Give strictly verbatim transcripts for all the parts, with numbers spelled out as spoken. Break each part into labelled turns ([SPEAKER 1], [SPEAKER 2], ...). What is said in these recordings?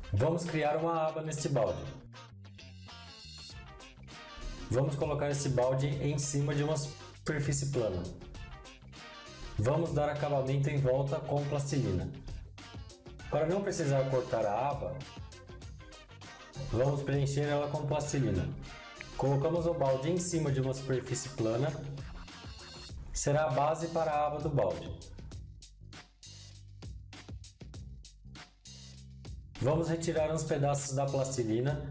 [SPEAKER 1] Vamos criar uma aba neste balde. Vamos colocar esse balde em cima de uma superfície plana. Vamos dar acabamento em volta com plastilina. Para não precisar cortar a aba, vamos preencher ela com plastilina. Colocamos o balde em cima de uma superfície plana. Será a base para a aba do balde. Vamos retirar uns pedaços da plastilina.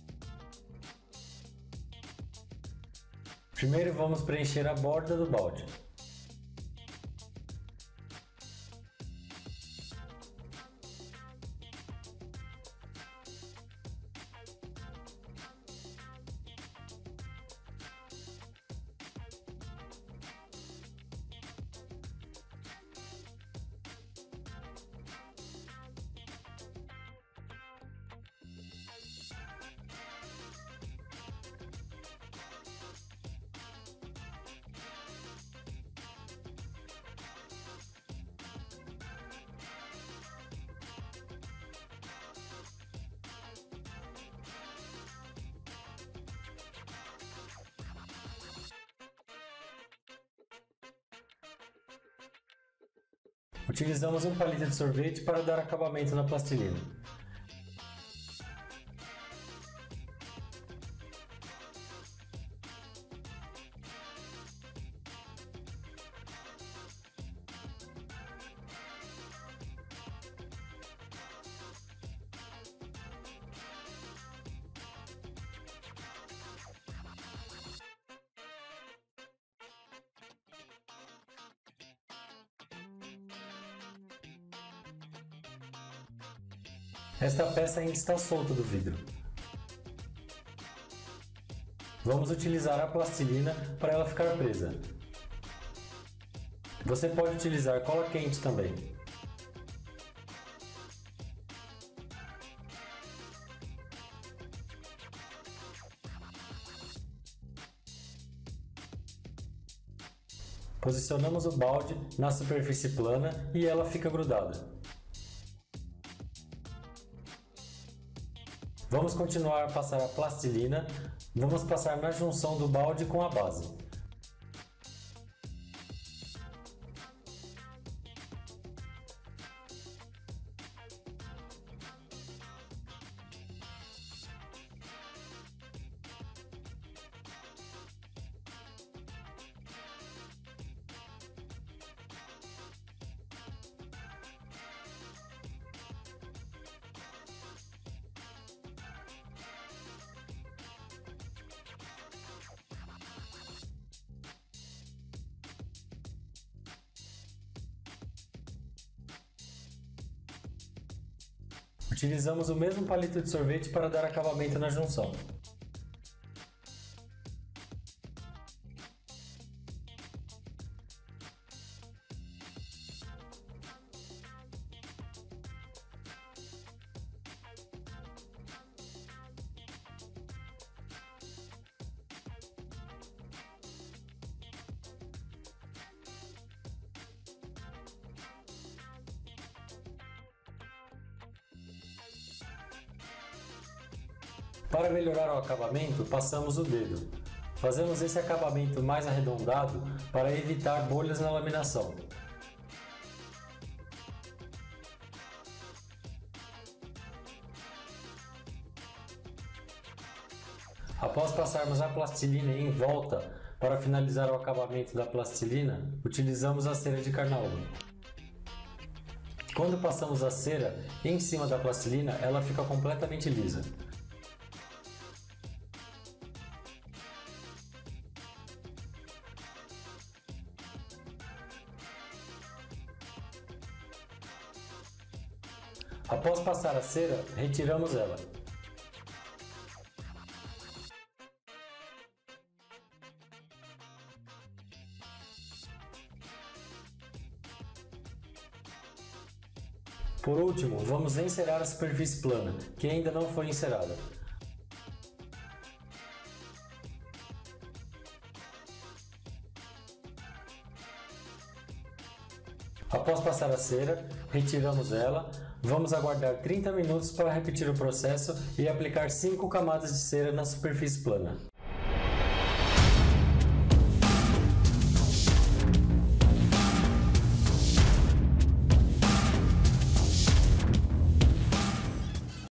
[SPEAKER 1] Primeiro vamos preencher a borda do balde. Utilizamos um palito de sorvete para dar acabamento na plastilina. Esta peça ainda está solta do vidro. Vamos utilizar a plastilina para ela ficar presa. Você pode utilizar cola quente também. Posicionamos o balde na superfície plana e ela fica grudada. Vamos continuar a passar a plastilina. Vamos passar na junção do balde com a base. Utilizamos o mesmo palito de sorvete para dar acabamento na junção. Para melhorar o acabamento, passamos o dedo. Fazemos esse acabamento mais arredondado para evitar bolhas na laminação. Após passarmos a plastilina em volta para finalizar o acabamento da plastilina, utilizamos a cera de carnaúba. Quando passamos a cera em cima da plastilina, ela fica completamente lisa. Após passar a cera, retiramos ela. Por último, vamos encerar a superfície plana, que ainda não foi encerada. Após passar a cera, retiramos ela. Vamos aguardar trinta minutos para repetir o processo e aplicar cinco camadas de cera na superfície plana.